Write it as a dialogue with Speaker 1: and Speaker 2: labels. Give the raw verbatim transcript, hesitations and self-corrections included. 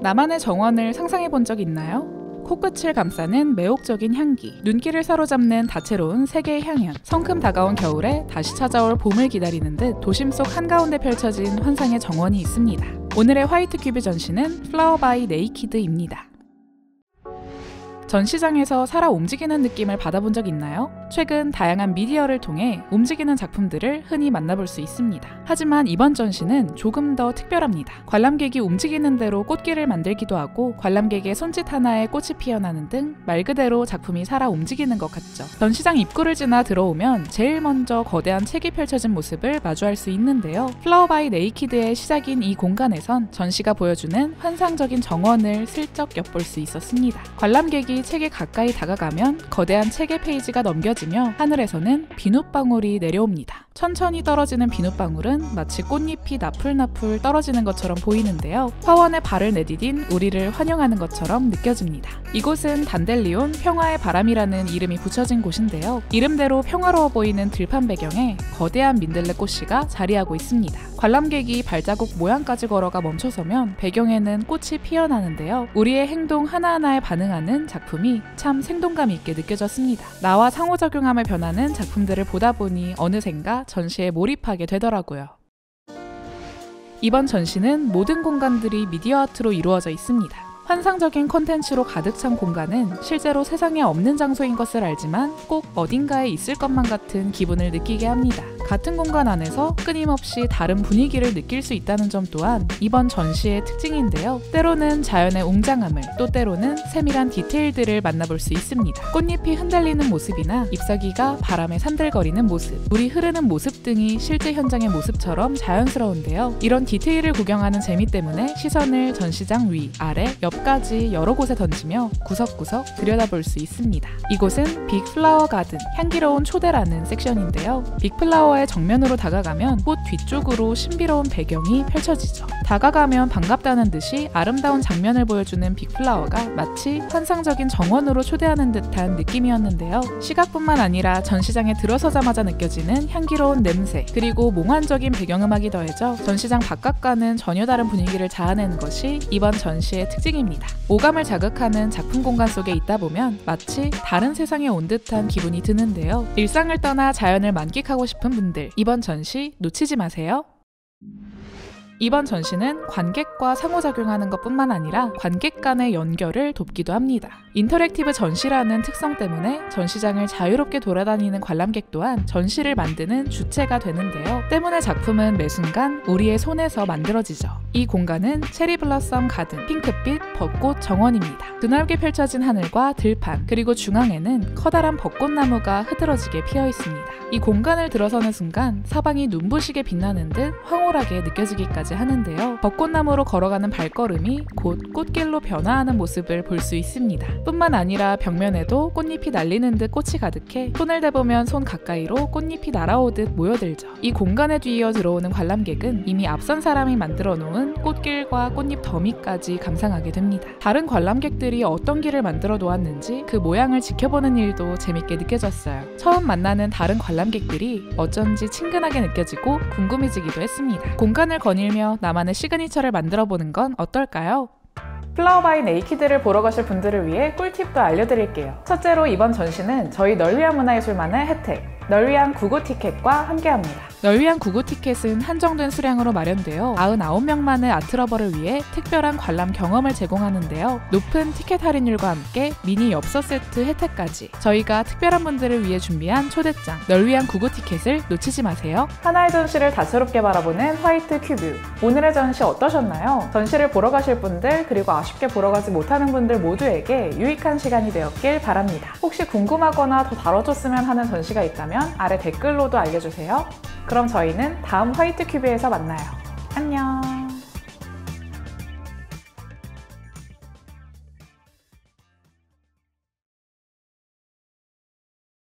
Speaker 1: 나만의 정원을 상상해 본 적 있나요? 코끝을 감싸는 매혹적인 향기, 눈길을 사로잡는 다채로운 세계의 향연, 성큼 다가온 겨울에 다시 찾아올 봄을 기다리는 듯 도심 속 한가운데 펼쳐진 환상의 정원이 있습니다. 오늘의 화이트 큐브 전시는 플라워 바이 네이키드입니다. 전시장에서 살아 움직이는 느낌을 받아본 적 있나요? 최근 다양한 미디어를 통해 움직이는 작품들을 흔히 만나볼 수 있습니다. 하지만 이번 전시는 조금 더 특별합니다. 관람객이 움직이는 대로 꽃길을 만들기도 하고 관람객의 손짓 하나에 꽃이 피어나는 등 말 그대로 작품이 살아 움직이는 것 같죠. 전시장 입구를 지나 들어오면 제일 먼저 거대한 책이 펼쳐진 모습을 마주할 수 있는데요. 플라워 바이 네이키드의 시작인 이 공간에선 전시가 보여주는 환상적인 정원을 슬쩍 엿볼 수 있었습니다. 관람객이 책에 가까이 다가가면 거대한 책의 페이지가 넘겨지며 하늘에서는 비눗방울이 내려옵니다. 천천히 떨어지는 비눗방울은 마치 꽃잎이 나풀나풀 떨어지는 것처럼 보이는데요. 화원에 발을 내디딘 우리를 환영하는 것처럼 느껴집니다. 이곳은 단델리온 평화의 바람이라는 이름이 붙여진 곳인데요. 이름대로 평화로워 보이는 들판 배경에 거대한 민들레 꽃씨가 자리하고 있습니다. 관람객이 발자국 모양까지 걸어가 멈춰서면 배경에는 꽃이 피어나는데요. 우리의 행동 하나하나에 반응하는 작품이 참 생동감 있게 느껴졌습니다. 나와 상호작용하며 변하는 작품들을 보다 보니 어느샌가 전시에 몰입하게 되더라고요. 이번 전시는 모든 공간들이 미디어 아트로 이루어져 있습니다. 환상적인 콘텐츠로 가득 찬 공간은 실제로 세상에 없는 장소인 것을 알지만 꼭 어딘가에 있을 것만 같은 기분을 느끼게 합니다. 같은 공간 안에서 끊임없이 다른 분위기를 느낄 수 있다는 점 또한 이번 전시의 특징인데요. 때로는 자연의 웅장함을, 또 때로는 세밀한 디테일들을 만나볼 수 있습니다. 꽃잎이 흔들리는 모습이나 잎사귀가 바람에 산들거리는 모습, 물이 흐르는 모습 등이 실제 현장의 모습처럼 자연스러운데요. 이런 디테일을 구경하는 재미 때문에 시선을 전시장 위, 아래, 옆까지 여러 곳에 던지며 구석구석 들여다볼 수 있습니다. 이곳은 빅플라워 가든, 향기로운 초대라는 섹션인데요. 빅플라워 의 정면으로 다가가면 꽃 뒤쪽으로 신비로운 배경이 펼쳐지죠. 다가가면 반갑다는 듯이 아름다운 장면을 보여주는 빅플라워가 마치 환상적인 정원으로 초대하는 듯한 느낌이었는데요. 시각뿐만 아니라 전시장에 들어서자마자 느껴지는 향기로운 냄새, 그리고 몽환적인 배경음악이 더해져 전시장 바깥과는 전혀 다른 분위기를 자아내는 것이 이번 전시의 특징입니다. 오감을 자극하는 작품 공간 속에 있다 보면 마치 다른 세상에 온 듯한 기분이 드는데요. 일상을 떠나 자연을 만끽하고 싶은 분들 이번 전시 놓치지 마세요. 이번 전시는 관객과 상호작용하는 것뿐만 아니라 관객 간의 연결을 돕기도 합니다. 인터랙티브 전시라는 특성 때문에 전시장을 자유롭게 돌아다니는 관람객 또한 전시를 만드는 주체가 되는데요. 때문에 작품은 매 순간 우리의 손에서 만들어지죠. 이 공간은 체리 블러썸 가든, 핑크빛 벚꽃 정원입니다. 드넓게 펼쳐진 하늘과 들판, 그리고 중앙에는 커다란 벚꽃나무가 흐드러지게 피어 있습니다. 이 공간을 들어서는 순간 사방이 눈부시게 빛나는 듯 황홀하게 느껴지기까지 하는데요. 벚꽃나무로 걸어가는 발걸음이 곧 꽃길로 변화하는 모습을 볼 수 있습니다. 뿐만 아니라 벽면에도 꽃잎이 날리는 듯 꽃이 가득해 손을 대보면 손 가까이로 꽃잎이 날아오듯 모여들죠. 이 공간에 뒤이어 들어오는 관람객은 이미 앞선 사람이 만들어 놓은 꽃길과 꽃잎 더미까지 감상하게 됩니다. 다른 관람객들이 어떤 길을 만들어 놓았는지 그 모양을 지켜보는 일도 재밌게 느껴졌어요. 처음 만나는 다른 관람객들이 어쩐지 친근하게 느껴지고 궁금해지기도 했습니다. 공간을 거닐며 나만의 시그니처를 만들어보는 건 어떨까요? 플라워 바이 네이키드를 보러 가실 분들을 위해 꿀팁도 알려드릴게요. 첫째로 이번 전시는 저희 널 위한 문화예술만의 혜택, 널 위한 구구 티켓과 함께합니다. 널 위한 구구 티켓은 한정된 수량으로 마련되어 구십구 명만의 아트러버를 위해 특별한 관람 경험을 제공하는데요. 높은 티켓 할인율과 함께 미니 엽서 세트 혜택까지 저희가 특별한 분들을 위해 준비한 초대장, 널 위한 구구 티켓을 놓치지 마세요. 하나의 전시를 다채롭게 바라보는 화이트 큐브. 오늘의 전시 어떠셨나요? 전시를 보러 가실 분들, 그리고 아쉽게 보러 가지 못하는 분들 모두에게 유익한 시간이 되었길 바랍니다. 혹시 궁금하거나 더 다뤄줬으면 하는 전시가 있다면 아래 댓글로도 알려주세요. 그럼 저희는 다음 화이트 큐브에서 만나요. 안녕.